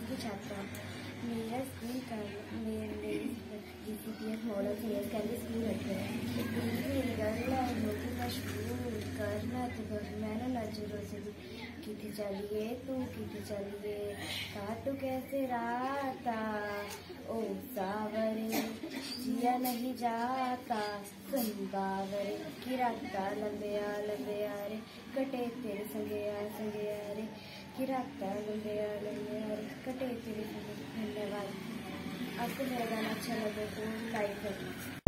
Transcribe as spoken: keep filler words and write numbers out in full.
की छात्रा मेरा स्कूल का मेरे G C P S model senior secondary school है। मेरी गल है लोग मशहूर करना तो मैंने नजरों से किथे चलिए तू किथे चलिए काटू कैसे राता ओ सावरे जिया नहीं जाता सुन बावरे की राता लंबे लंबे रे कटे तेरे संगया संगया रे की राता लंबे लंबे रे कटे तेरे संगे। धन्यवाद। आपको मेरा गाना अच्छा लगे तो लाइक करना।